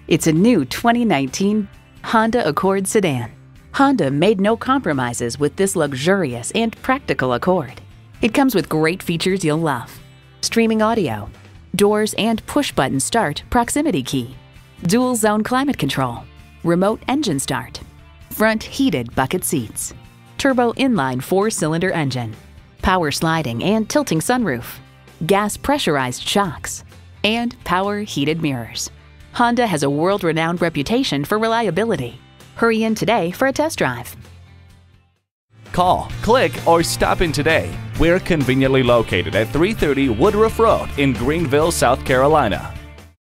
It's a new 2019 Honda Accord sedan. Honda made no compromises with this luxurious and practical Accord. It comes with great features you'll love: streaming audio, doors and push-button start proximity key, dual zone climate control, remote engine start, front heated bucket seats, turbo inline 4-cylinder engine, power sliding and tilting sunroof, gas pressurized shocks, and power heated mirrors. Honda has a world-renowned reputation for reliability. Hurry in today for a test drive. Call, click, or stop in today. We're conveniently located at 330 Woodruff Road in Greenville, South Carolina.